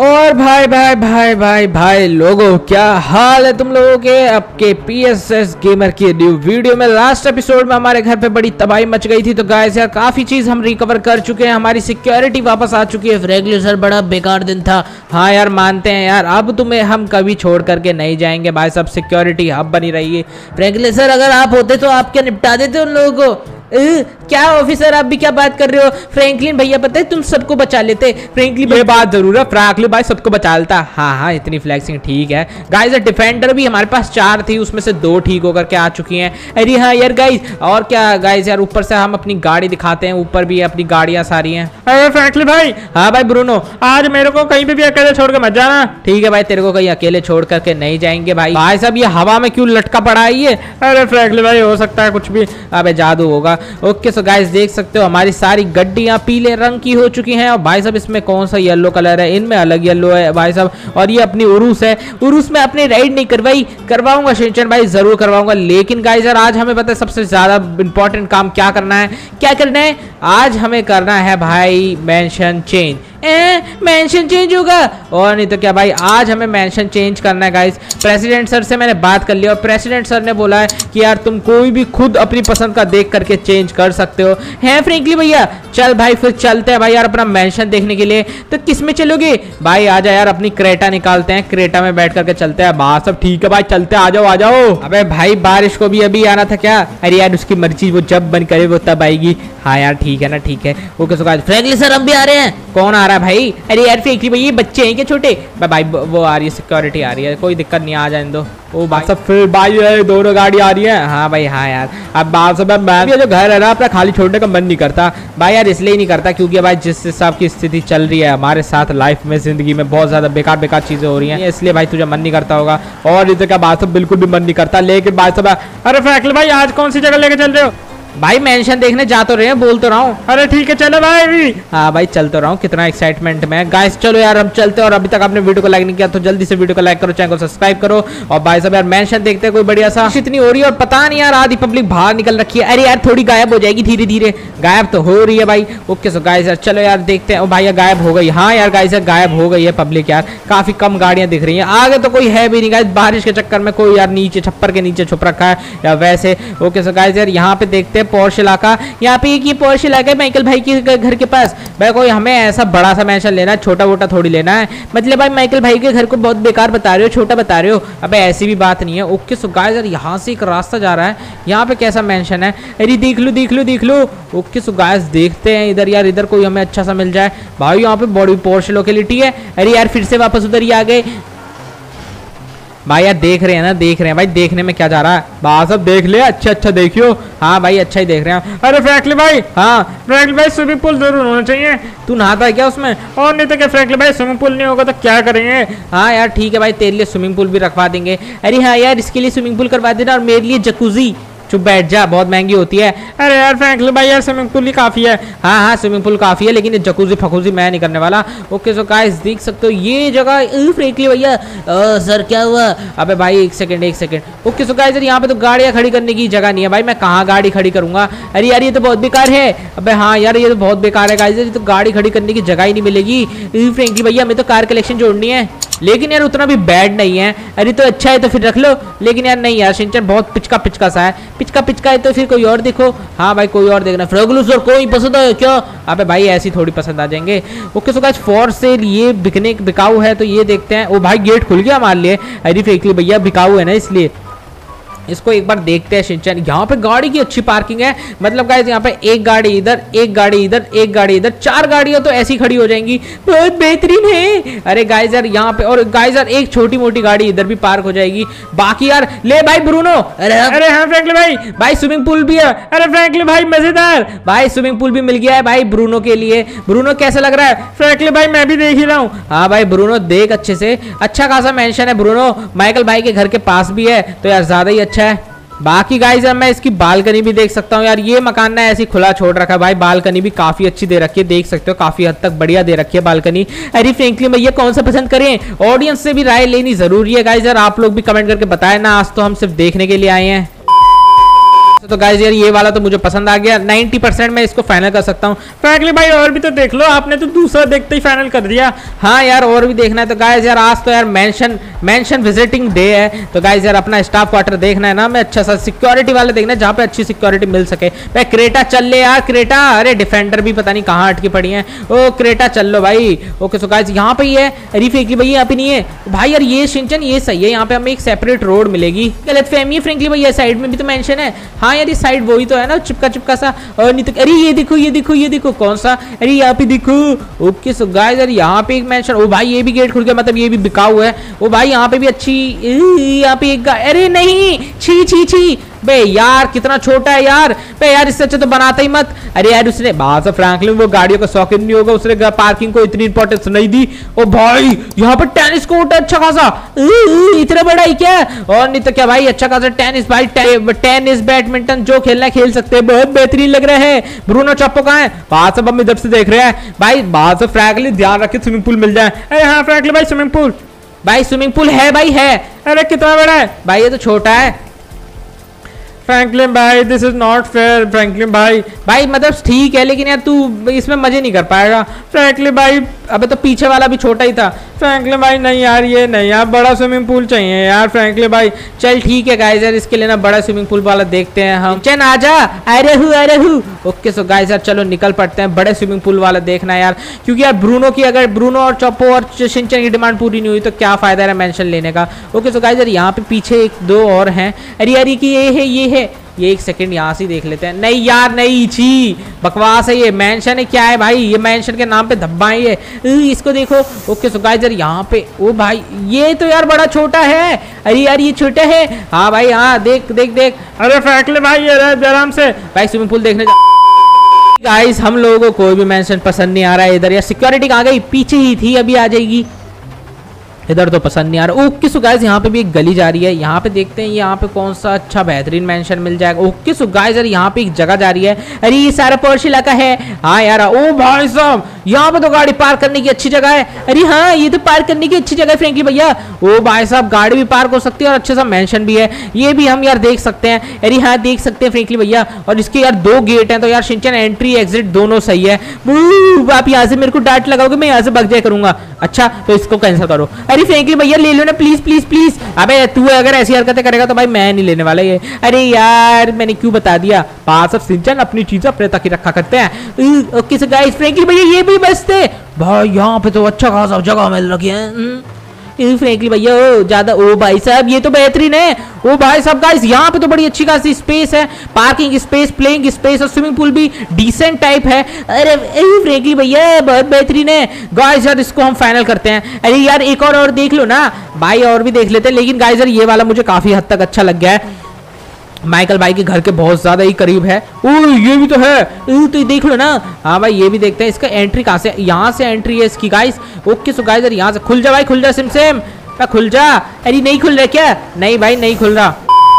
और भाई भाई भाई भाई भाई लोगों, क्या हाल है तुम लोगों के। आपके PSS गेमर की न्यू वीडियो में लास्ट एपिसोड में हमारे घर पे बड़ी तबाही मच गई थी। तो गाइस यार काफी चीज हम रिकवर कर चुके हैं, हमारी सिक्योरिटी वापस आ चुकी है। फ्रैंकलिन सर बड़ा बेकार दिन था। हाँ यार मानते हैं यार, अब तुम्हें हम कभी छोड़ करके नहीं जाएंगे भाई, सब सिक्योरिटी हब बनी रही है। फ्रैंकलिन सर अगर आप होते तो आप क्या निपटा देते उन लोगों को। क्या ऑफिसर आप भी क्या बात कर रहे हो। फ्रैंकलिन भैया पता है तुम सबको बचा लेते। फ्रैंकलिन ये बात जरूर है, फ्रैंकलिन भाई सबको बचा लेता। हाँ हाँ इतनी फ्लैक्सिंग ठीक है। गाइस डिफेंडर भी हमारे पास 4 थी, उसमें से 2 ठीक होकर के आ चुकी हैं। अरे हाँ यार गाइस, और क्या गाइस यार, ऊपर से हम अपनी गाड़ी दिखाते हैं, ऊपर भी अपनी गाड़ियां सारी हैं। अरे फ्रैंकलिन भाई। हाँ भाई ब्रूनो, आज मेरे को कहीं पे भी अकेले छोड़ के मत जाना। ठीक है भाई, तेरे को कहीं अकेले छोड़ करके नहीं जाएंगे भाई। भाई साहब ये हवा में क्यों लटका पड़ा है ये। अरे फ्रैंकलिन भाई हो सकता है कुछ भी। अबे जादू होगा। ओके सो गाइस देख सकते हो हमारी सारी गड्डियां पीले रंग की हो चुकी हैं। और भाई साहब इसमें कौन सा येलो कलर है, इनमें अलग येलो है भाई साहब। और ये अपनी उरूस है, उरूस में अपनी राइड नहीं करवाऊंगा शिनचैन भाई, जरूर करवाऊंगा। लेकिन गाइस यार आज हमें पता है सबसे ज्यादा इंपॉर्टेंट काम क्या करना है। क्या करना है आज हमें करना है भाई, मेंशन चेंज। मेंशन चेंज होगा और नहीं तो क्या भाई, आज हमें मेंशन चेंज करना है गाइस। प्रेसिडेंट सर से मैंने बात कर लिया और प्रेसिडेंट सर ने बोला है कि यार तुम कोई भी खुद अपनी पसंद का देख करके चेंज कर सकते हो। हैं फ्रैंकलिन भैया, चल भाई फिर चलते हैं भाई यार अपना मेंशन देखने के लिए। तो किस में चलोगे भाई? आजा यार अपनी क्रेटा निकालते हैं, क्रेटा में बैठ करके चलते हैं। बाहर सब ठीक है भाई, चलते आ जाओ आ जाओ। अबे भाई बारिश को भी अभी आना था क्या? अरे यार उसकी मर्जी, वो जब बन करे वो तब आएगी। हाँ यार ठीक है ना, ठीक है। Okay so guys Franklin sir हम भी आ रहे हैं। कौन आ रहा है भाई? अरे यार फ्रैंकलिन भाई ये बच्चे हैं क्या छोटे? भाई वो आ रही है, सिक्योरिटी आ रही है, कोई दिक्कत नहीं, आ जाए दो। ओ भाई सब फिर भाई दोनों गाड़ी आ रही है। हाँ भाई हाँ यार, अब बात सब मैं जो घर है ना अपना खाली छोड़ने का मन नहीं करता भाई यार, इसलिए नहीं करता क्योंकि भाई जिस हिसाब की स्थिति चल रही है हमारे साथ लाइफ में, जिंदगी में बहुत ज्यादा बेकार बेकार चीजें हो रही हैं, इसलिए भाई तुझे मन नहीं करता होगा। और इधर का बात सब बिल्कुल भी मन नहीं करता। लेकिन बात सब, अरे फ्रैंकलिन भाई आज कौन सी जगह लेके चल रहे हो? भाई मेंशन देखने जा तो रहे हैं, बोल तो रहा हूँ। अरे ठीक है चलो भाई। हाँ भाई चल तो रहा हूँ, कितना एक्साइटमेंट में गाइस। चलो यार हम चलते हैं। और अभी तक आपने वीडियो को लाइक नहीं किया तो जल्दी से वीडियो को लाइक करो, चैनल को सब्सक्राइब करो। और भाई साहब यार मेंशन देखते हैं कोई बढ़िया सा। इतनी हो रही है और पता नहीं यार आधी पब्लिक बाहर निकल रखी है। अरे यार थोड़ी गायब हो जाएगी, धीरे धीरे गायब तो हो रही है भाई। ओके सो गाइस यार चलो यार देखते हैं। भाई यार गायब हो गई। हाँ यार गाइस यार गायब हो गई है पब्लिक यार, काफी कम गाड़ियां दिख रही है। आगे तो कोई है भी नहीं गाइस, बारिश के चक्कर में कोई यार नीचे छप्पर के नीचे छुप रखा है या वैसे। ओके सो गाइस यार यहाँ पे देखते हैं पॉर्श इलाका। यहाँ पे एक ये पॉर्श इलाका है माइकल भाई के घर के पास। भाई कोई हमें ऐसा बड़ा सा मेंशन लेना है, छोटा वोटा थोड़ी लेना है। मतलब भाई माइकल भाई के घर को बहुत बेकार बता रहे हो, छोटा बता रहे हो। अबे ऐसी भी बात नहीं है। ओके सो गाइस यार यहाँ से एक रास्ता जा रहा है, यहाँ पे कैसा मेंशन है? अरे देख लो देख लो देख लो। ओके सो गाइस देखते हैं इधर यार, इधर कोई हमें अच्छा सा मिल जाए भाई। यहाँ पे बड़ी पॉर्श लोकेलिटी है। अरे यार फिर से वापस उधर ही आ गए भाई। यार देख रहे हैं ना, देख रहे हैं भाई, देखने में क्या जा रहा है? बात सब देख ले, अच्छा देखियो। हाँ भाई अच्छा ही देख रहे हैं। अरे फ्रैंकलिन भाई, हाँ फ्रैंकलिन भाई स्विमिंग पूल जरूर होना चाहिए। तू नहाता है क्या उसमें? और नहीं तो क्या फ्रैंकलिन भाई, स्विमिंग पूल नहीं होगा तो क्या करेंगे? हाँ यार ठीक है भाई, तेरे लिए स्विमिंग पूल भी रखवा देंगे। अरे हाँ यार इसके लिए स्विमिंग पूल करवा देना और मेरे लिए जकूजी। चुप बैठ जा, बहुत महंगी होती है। अरे यार फ्रैंकलिन भाई यार स्विमिंग पूल ही काफी है। हाँ हाँ स्विमिंग पूल काफी है, लेकिन जकूजी फकूजी मैं नहीं करने वाला। ओके सो गाइस देख सकते हो ये जगह। फ्रैंकलिन भैया सर क्या हुआ? अबे भाई एक सेकंड। ओके सो गाइस यहाँ पे तो गाड़ियाँ खड़ी करने की जगह नहीं है भाई, मैं कहाँ गाड़ी खड़ी करूंगा? अरे यार ये तो बहुत बेकार है। अबे हाँ यार ये तो बहुत बेकार है गाइस, ये तो गाड़ी खड़ी करने की जगह ही नहीं मिलेगी। फ्रैंकलिन भैया हमें तो कार कलेक्शन जोड़नी है, लेकिन यार उतना भी बैड नहीं है। अरे तो अच्छा है तो फिर रख लो, लेकिन यार नहीं यार शिनचैन बहुत पिचका सा है। पिचका है तो फिर कोई और देखो। हाँ भाई कोई और देखना। फ्रैंकलिन सर कोई पसंद है क्या? अबे भाई ऐसी थोड़ी पसंद आ जाएंगे। Okay so guys for sale ये बिकाऊ है तो ये देखते हैं। ओ भाई गेट खुल गया हमारे लिए। अरे फ्रैंकलिन भैया बिकाऊ है ना इसलिए इसको एक बार देखते हैं शिनचैन। यहाँ पे गाड़ी की अच्छी पार्किंग है, मतलब गाइस यहाँ पे एक गाड़ी इधर, एक गाड़ी इधर, एक गाड़ी इधर, 4 गाड़ियां तो ऐसी खड़ी हो जाएंगी, बहुत बेहतरीन है। अरे गाइस यार यहाँ पे, और गाइस यार एक छोटी मोटी गाड़ी इधर भी पार्क हो जाएगी। बाकी यार ले भाई ब्रूनो। अरे हाँ फ्रैंकलिन भाई स्विमिंग पूल भी है। अरे फ्रैंकलिन भाई मजेदार भाई स्विमिंग पूल भी मिल गया है भाई ब्रूनो के लिए। ब्रूनो कैसा लग रहा है? फ्रैंकलिन भाई मैं भी देख ही रहा हूँ। हाँ भाई ब्रूनो देख अच्छे से, अच्छा खासा मेंशन है ब्रूनो, माइकल भाई के घर के पास भी है तो यार ज्यादा ही अच्छा है। बाकी गाइस अब मैं इसकी बालकनी भी देख सकता हूँ यार। ये मकान ना ऐसी खुला छोड़ रखा है भाई, बालकनी भी काफी अच्छी दे रखी है, देख सकते हो काफी हद तक बढ़िया दे रखी है बालकनी। अरे फ्रैंकलिन भैया कौन सा पसंद करें? ऑडियंस से भी राय लेनी जरूरी है गाइस यार, आप लोग भी कमेंट करके बताएं ना, आज तो हम सिर्फ देखने के लिए आए हैं। तो गाइस यार ये वाला तो मुझे पसंद आ गया, 90% मैं इसको फाइनल कर सकता हूँ। फ्रैंकलिन भाई और भी तो देख लो, आपने तो दूसरा देखते ही फाइनल कर दिया। हाँ यार और भी देखना है। तो गाइस यार आज तो यार मेंशन विजिटिंग डे है, तो गाइस यार अपना स्टाफ क्वार्टर देखना है ना, मैं अच्छा सा सिक्योरिटी वाले देखना है जहाँ पे अच्छी सिक्योरिटी मिल सके। भाई क्रेटा चल ले यार, क्रेटा। अरे डिफेंडर भी पता नहीं कहाँ अटकी पड़ी है। ओ क्रेटा चल लो भाई। ओके सो गाइस यहाँ पे ही है। अरे फ्रैंकली भैया यहाँ पे नहीं है भाई। यार ये शिनचैन ये सही है, यहाँ पे हमें एक सेपरेट रोड मिलेगी। गलतफहमी है फ्रैंकली भैया, साइड में भी तो मेंशन है। हाँ यार ये साइड वही तो है ना, चिपका सा। और नहीं तो अरे ये देखो कौन सा, अरे यहाँ पे देखो। ओके सो गाइस यार यहाँ पे एक मेंशन। ओ भाई ये भी गेट खुल गया, मतलब ये भी बिकाऊ है। ओ भाई यहाँ पे भी अच्छी, यहाँ पे एक अरे नहीं, छी बे यार कितना छोटा है यार। बे यार इससे अच्छा तो बनाता ही मत। अरे यार उसने बात से फ्रैंकलिन वो गाड़ियों का शौकीन नहीं होगा, उसने पार्किंग को इतनी इंपॉर्टेंस नहीं दी। ओ भाई यहाँ पर टेनिस कोर्ट है अच्छा खासा, इतना बड़ा ही क्या। और नहीं तो क्या भाई, अच्छा खासा टेनिस भाई, टेनिस बैडमिंटन जो खेलना है खेल सकते हैं, बहुत बेहतरीन लग रहा है। ब्रूनो चप्पो कहाँ है? बात सब हम इधर से देख रहे हैं भाई। बात से फ्रैंकलिन ध्यान रखे स्विमिंग पूल मिल जाए। अरे हाँ फ्रैंकलिन भाई स्विमिंग पूल, भाई स्विमिंग पूल है भाई है। अरे कितना बड़ा है भाई, ये तो छोटा है फ्रैंकलिन भाई, this is not fair Franklin भाई। भाई मतलब ठीक है लेकिन यार तू इसमें मजे नहीं कर पाएगा फ्रैंकलिन भाई। अबे तो पीछे वाला भी छोटा ही था। फ्रैंकलिन भाई नहीं यार, ये नहीं यार, बड़ा स्विमिंग पूल चाहिए यार फ्रैंकलिन भाई। चल ठीक है गाइस यार, इसके लिए ना बड़ा स्विमिंग पूल वाला देखते हैं हम। चल आजा, अरे हूँ। ओके सो गाइस यार चलो निकल पड़ते हैं, बड़े स्विमिंग पूल वाला देखना है यार, क्योंकि यार अगर ब्रूनो और चप्पो और शिनचैन की डिमांड पूरी नहीं हुई तो क्या फायदा है मेंशन लेने का। ओके सो गाइस यार यहाँ पे पीछे एक दो और हैं। अरे यार ये है ये एक सेकंड यहाँ से देख लेते हैं। नहीं यार नहीं, छी बकवास है ये। मेंशन है क्या है भाई, ये मेंशन के नाम पे धब्बा है ये, इसको देखो। ओके सो गाइस यार यहाँ पे, ओ भाई ये तो यार बड़ा छोटा है। अरे यार ये छोटा है। हाँ भाई हाँ, देख। अरे फ्रैंकलिन भाई ये आराम से भाई स्विमिंग पूल देखने गाइस हम लोगों को कोई भी मेंशन पसंद नहीं आ रहा है इधर। यार सिक्योरिटी कहाँ गई? पीछे ही थी, अभी आ जाएगी। इधर तो पसंद नहीं आ रहा। ओके सो गाइस यहाँ पे भी एक गली जा रही है, यहाँ पे देखते हैं यहाँ पे कौन सा अच्छा बेहतरीन मेंशन मिल जाएगा। ओके सो गाइस यार यहाँ पे एक जगह जा रही है। अरे ये सारा पोर्श इलाका है। हाँ यार, ओ भाई साहब यहाँ पे तो गाड़ी पार्क करने की अच्छी जगह है। अरे हाँ ये तो पार्क करने की अच्छी जगह है फ्रैंकली भैया। ओ भाई साहब गाड़ी भी पार्क हो सकती है और अच्छे सा मेंशन भी है, ये भी हम यार देख सकते हैं। अरे हाँ देख सकते हैं फ्रैंकली भैया। और इसके यार 2 गेट हैं, तो यार शिनचैन एंट्री एग्जिट दोनों सही है। आप यहाँ से मेरे को डांट लगाओगे, मैं यहाँ से भाग जाया करूंगा। अच्छा तो इसको कैंसिल करो। अरे फ्रैंकली भैया ले लो ना प्लीज। अबे तू अगर ऐसी हरकतें करेगा तो भाई मैं नहीं लेने वाला ये। अरे यार मैंने क्यों बता दिया। पास ऑफ शिनचैन अपनी चीजें अपने तक ही रखा करते हैं। ओके सो गाइस फ्रैंकली भैया ये भी बचते भाई, यहाँ पे तो अच्छा खासा जगह मिल रखी है फ्रैंकली भैया। ज्यादा ओ भाई साहब ये तो बेहतरीन है। ओ भाई साहब गाइस यहाँ पे तो बड़ी अच्छी खासी स्पेस है, पार्किंग स्पेस, प्लेइंग स्पेस और स्विमिंग पूल भी डिसेंट टाइप है। अरे फ्रैंकली भैया बहुत बेहतरीन है गाइस यार, इसको हम फाइनल करते हैं। अरे यार एक और देख लो ना भाई, और भी देख लेते हैं, लेकिन गाइस यार ये वाला मुझे काफी हद तक अच्छा लग गया है। माइकल भाई के घर के बहुत ज्यादा ही करीब है। ओ ये भी तो है, तो देख लो ना। हाँ भाई ये भी देखते हैं, इसका एंट्री कहाँ से? यहाँ से एंट्री है इसकी गाइस। ओके सो गाइस यहाँ से खुल जा भाई, खुल जा सिम खुल जा। अरे नहीं खुल रहा क्या? नहीं भाई नहीं खुल रहा।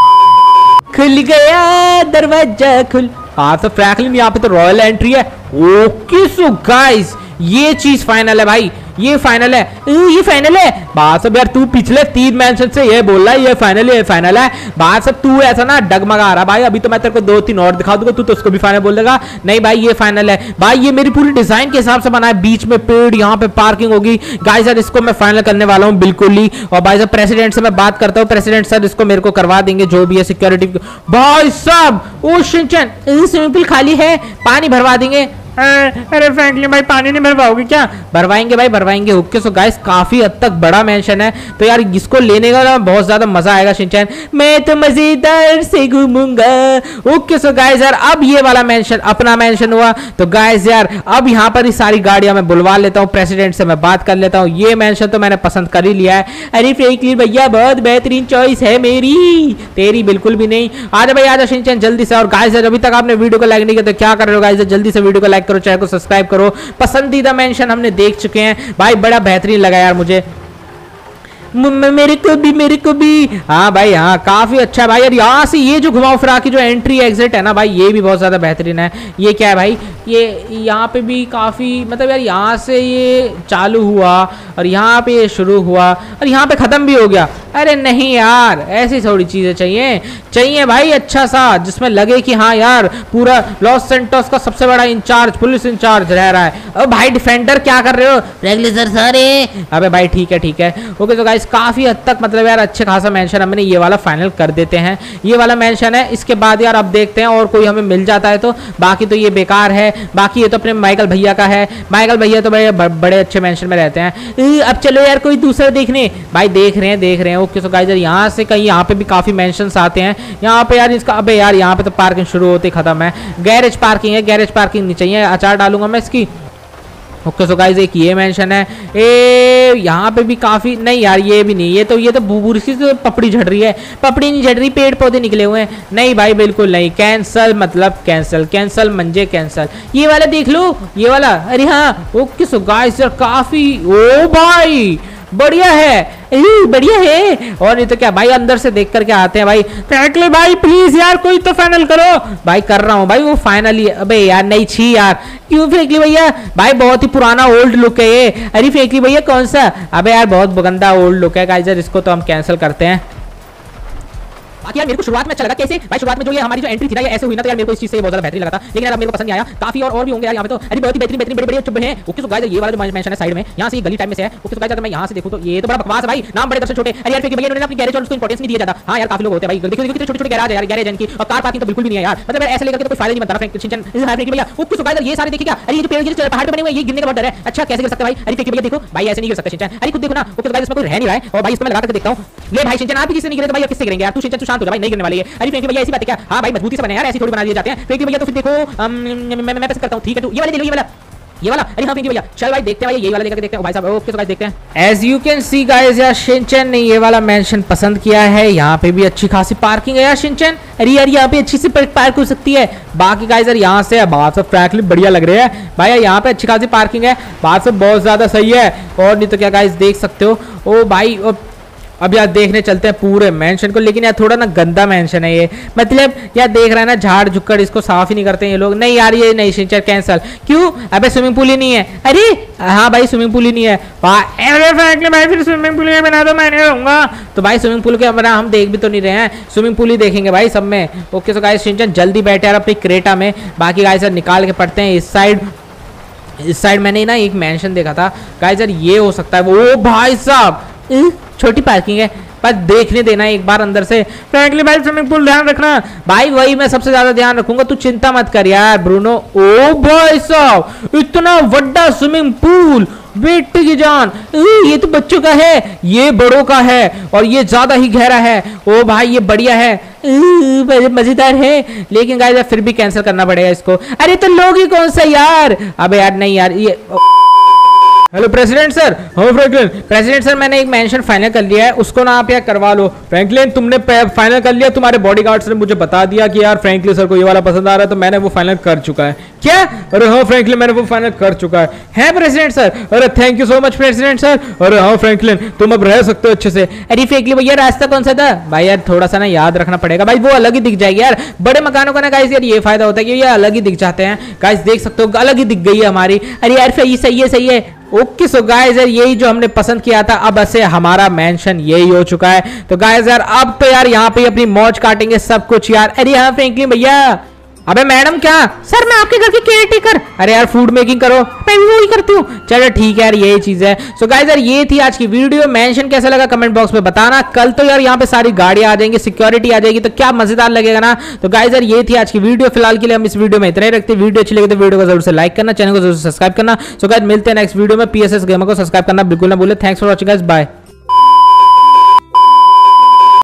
खुल गया दरवाजा खुल। हाँ तो फ्रैंकलिन यहाँ पे तो रॉयल एंट्री है। ओके सो गाइस ये चीज फाइनल है भाई, ये फाइनल है। ये फाइनल है बात सब यार, तू पिछले 3 मेंशन से ये बोल रहा है ये फाइनल है बात सब। तू ऐसा ना डगमगा रहा भाई, अभी तो मैं तेरे को 2-3 और दिखा दूंगा, तू तो उसको भी फाइनल बोल देगा। नहीं भाई ये फाइनल है भाई, ये मेरी पूरी डिजाइन के हिसाब से बना है, बीच में पेड़, यहाँ पे पार्किंग होगी गाइस यार। इसको मैं फाइनल करने वाला हूँ बिल्कुल ही। और भाई साहब प्रेसिडेंट से मैं बात करता हूँ, प्रेसिडेंट सर इसको मेरे को करवा देंगे जो भी है सिक्योरिटी। भाई साहब ओ शिनचैन स्विमिंग पूल खाली है, पानी भरवा देंगे। अरे फ्रैंकलिन भाई पानी नहीं भरवाओगे क्या? भरवाएंगे भाई भरवाएंगे। ओके सो गाइस काफी हद तक बड़ा मेंशन है, तो यार इसको लेने का ना बहुत ज्यादा मजा आएगा शिनचैन। मैं तो मजेदार से घूमूंगा। ओके सो गाइस यार अब ये वाला मेंशन अपना मेंशन हुआ, तो गाइस यार अब यहाँ पर ही सारी गाड़ियां मैं बुलवा लेता हूँ, प्रेसिडेंट से मैं बात कर लेता हूँ। ये मेंशन तो मैंने पसंद कर ही लिया है। अरे फ्रैंकलिन भैया बहुत बेहतरीन चॉइस है मेरी, तेरी बिल्कुल भी नहीं। आजा भाई आजा शिनचैन जल्दी से। और गाइस अभी तक आपने वीडियो को लाइक नहीं किया तो क्या कर रहे हो गाइस, जल्दी से वीडियो को लाइक करो, चैनल को सब्सक्राइब करो। पसंदीदा मेंशन हमने देख चुके हैं भाई, बड़ा बेहतरीन लगा यार मुझे। मेरे को भी हाँ भाई हाँ काफी अच्छा भाई यार। यहाँ से ये जो घुमाओ फिरा की जो एंट्री एग्जिट है ना भाई, ये भी बहुत ज्यादा बेहतरीन है। ये क्या है भाई? ये यहाँ पे भी काफ़ी मतलब यार यहाँ से ये चालू हुआ और यहाँ पे ये शुरू हुआ और यहाँ पे ख़त्म भी हो गया। अरे नहीं यार, ऐसी थोड़ी चीज़ें चाहिए भाई अच्छा सा, जिसमें लगे कि हाँ यार पूरा लॉस सेंटोस का सबसे बड़ा इंचार्ज, पुलिस इंचार्ज रह रहा है। अब भाई डिफेंडर क्या कर रहे हो? रेगुलर सारे। अबे भाई ठीक है। ओके तो गाइस काफ़ी हद तक मतलब यार अच्छे खासा मेंशन हमने ये वाला फाइनल कर देते हैं। ये वाला मेंशन है, इसके बाद यार अब देखते हैं और कोई हमें मिल जाता है तो, बाकी तो ये बेकार है। बाकी ये तो अपने माइकल भैया का है। माइकल भैया तो बड़े अच्छे मेंशन में रहते हैं। अब चलो यार कोई दूसरा देखने। भाई देख रहे हैं। ओके सो गाइस यहाँ से कहीं यहाँ पे भी काफ़ी मेंशंस आते हैं। यहाँ पे यार इसका अबे यार यहाँ पे तो पार्किंग शुरू होते ही खत्म है। गैरेज पार्किंग है, गैरेज पार्किंग नहीं चाहिए, अचार डालूंगा मैं इसकी। ओके सो गाइस एक ये मेंशन है। यहाँ पे भी काफी नहीं यार, ये भी नहीं, ये तो बुरी सी तो पपड़ी झड़ रही है। पपड़ी नहीं झड़ रही, पेड़ पौधे निकले हुए हैं। नहीं भाई बिल्कुल नहीं, कैंसल मतलब कैंसल मंजे कैंसल। ये वाला देख लो, ये वाला। अरे हाँ ओके सो गाइस यार काफी, ओ भाई बढ़िया है। और नहीं तो क्या भाई, अंदर से देख करके आते हैं भाई। फ्रैंकलिन भाई प्लीज यार कोई तो फाइनल करो। भाई कर रहा हूँ भाई, वो फाइनली। अबे यार नहीं छी यार, क्यों फ्रैंकलिन भैया? भाई बहुत ही पुराना ओल्ड लुक है ये। अरे फ्रैंकलिन भैया कौन सा? अबे यार बहुत गंदा ओल्ड लुक है गाइस, इसको तो हम कैंसिल करते हैं। बाकी यार मेरे को शुरुआत में अच्छा लगा। कैसे भाई? शुरुआत में जो ये हमारी जो एंट्री थी ना, ये ऐसे हुई ना, तो यार मेरे को इस चीज से बहुत ज्यादा बेहतरीन लगा था। लेकिन यार अब मेरे को पसंद नहीं आया। काफी और भी होंगे यार यहाँ पे तो। अरे बहुत ही बेहतरीन बड़े चुप हैं। ओके सो गाइस ये वाला जो मेंशन है साइड में, यहाँ से ये गली टाइप में से है। ओके सो गाइस अगर मैं यहाँ से देखूं तो ये तो बड़ा बकवास है भाई, नाम बड़े दर्शक छोटे। अरे यार फिर भैया इन्होंने अपनी गैरेज और उसको इंपॉर्टेंस नहीं दिया जाता। हाँ यार काफी लोग होते हैं भाई, देखो कितने छोटे गैराज है यार, गैरेज इनकी, और कार पार्किंग तो बिल्कुल भी नहीं है यार। मतलब ऐसे लेकर के तो कोई फायदा नहीं बनता भैया। ओके सो गाइस ये सारे देखिए क्या? अरे ये जो पेड़ पहाड़ पे बने हुए, ये गिरने का बहुत डर है। अच्छा कैसे गिर सकते भाई? अरे भैया देखो भाई, ऐसे नहीं गिर सकते शिनचैन। अरे खुद देखो ना। ओके सो गाइस इसमें कोई रह नहीं रहा है, और भाई इसमें लगा करके देखता हूँ। ले भाई शिनचैन आप भी किससे नहीं गिरे तो भाई किससे गिरेंगे यार? तू शिनचैन तू शांत हो जा भाई, नहीं गिरने वाली है। अरे भैया ऐसी बात है क्या? हाँ भाई मजबूती से बने यार, ऐसी थोड़ी बना दिए जाते हैं। भैया तो फिर देखो मैं पसंद करता हूँ। ठीक है ये वाला ले लो, ये वाला। अरे हाँ भैया चल भाई देखते हैं भाई, ये वाला लेकर देखते हैं भाई साहब। ओके तो गाइस देखते हैं। As you can see guys यार शिनचैन ने ये वाला मेंशन पसंद किया है। यहाँ पे भी अच्छी खासी पार्किंग है यार शिनचैन। अरे यार यहाँ पे अच्छी सी पार्क हो सकती है। बाकी गाइस यार यहाँ से बात सब फ्रैंकलिन बढ़िया लग रहे हैं भाई, यार यहाँ पे अच्छी खासी पार्किंग है, बात सब बहुत ज्यादा सही है। और नहीं तो क्या गाइस देख सकते हो। ओ भाई अब यार देखने चलते हैं पूरे मेंशन को। लेकिन यार थोड़ा ना गंदा मेंशन है ये, मतलब यार देख रहा है ना झाड़ झुक्कड़, इसको साफ ही नहीं करते हैं ये लोग। नहीं यार ये नहीं शिनचैन कैंसल। क्यों? अबे स्विमिंग पूल ही नहीं है। अरे हाँ भाई स्विमिंग पूल ही नहीं है। भाई फिर स्विमिंग पूल बना दो, मैं नहीं रहूंगा। तो भाई स्विमिंग पूल के बना हम देख भी तो नहीं रहे हैं, स्विमिंग पूल ही देखेंगे भाई सब में। ओके सो गाइस शिनचैन जल्दी बैठे यार अपनी क्रेटा में। बाकी गाइस यार निकाल के पढ़ते हैं इस साइड मैंने ना एक मेंशन देखा था गाइस यार, ये हो सकता है वो। भाई साहब छोटी पार्किंग है, बस देखने देना एक बार अंदर से। फ्रैंकलिन भाई स्विमिंग पूल ध्यान रखना भाई, वही मैं सबसे ज्यादा ध्यान रखूंगा, तू चिंता मत कर यार ब्रूनो। ओ भाई साहब इतना बड़ा स्विमिंग पूल, बेटे की जान। ये तो बच्चों का है, ये बड़ों का है, और ये ज्यादा ही गहरा है। ओ भाई ये बढ़िया है, मजेदार है। लेकिन गाइस फिर भी कैंसिल करना पड़ेगा इसको। अरे तो लोग ही कौन सा यार? अबे यार नहीं यार ये। Hello president sir. हाँ फ्रैंकलिन। प्रेसिडेंट सर मैंने एक मेंशन फाइनल कर लिया है, उसको ना आप यार करवा लो। फ्रैंकलिन तुमने फाइनल कर लिया? तुम्हारे बॉडीगार्ड्स ने मुझे बता दिया कि यार फ्रैंकलिन सर को ये वाला पसंद आ रहा है, तो मैंने वो फाइनल कर चुका है। क्या? अरे हाँ फ्रैंकलिन मैंने वो फाइनल कर चुका है प्रेसिडेंट सर। अरे thank you so much president sir. अरे हाँ फ्रैंकलिन तुम अब रह सकते हो अच्छे से। अरे फ्रैंकलिन भैया रास्ता कौन सा था? भाई यार थोड़ा सा ना याद रखना पड़ेगा भाई, वो अलग ही दिख जाएगी यार। बड़े मकानों का ना गाइस यार ये फायदा होता है कि ये अलग ही दिख जाते हैं। गाइस देख सकते हो अलग ही दिख गई है हमारी। अरे यार सही है। ओके सो गाइस यार यही जो हमने पसंद किया था, अब ऐसे हमारा मेंशन यही हो चुका है। तो गाइस यार अब तो यार यहाँ पे अपनी मौज काटेंगे सब कुछ यार। अरे हाँ फ्रैंकलिन भैया। अबे मैडम क्या? सर मैं आपके घर की केयर टेकर। अरे यार फूड मेकिंग करो, मैं भी वही करती हूँ। चलो ठीक है यार यही चीज है। सो गाइस यार ये थी आज की वीडियो। मेंशन कैसा लगा कमेंट बॉक्स में बताना। कल तो यार यहाँ पे सारी गाड़ियां आ जाएंगी, सिक्योरिटी आ जाएगी, तो क्या मजेदार लगेगा ना। तो गाइस यार ये थी आज की वीडियो। फिलहाल के लिए हम इस वीडियो में इतना ही रखते हैं। वीडियो अच्छी लगी तो वीडियो को जरूर से लाइक करना, चैनल को जरूर सब्सक्राइब करना। सो गाइस मिलते हैं नेक्स्ट वीडियो में। PSS गेमर को सब्सक्राइब करना बिल्कुल ना भूले। Thanks for watching guys, bye.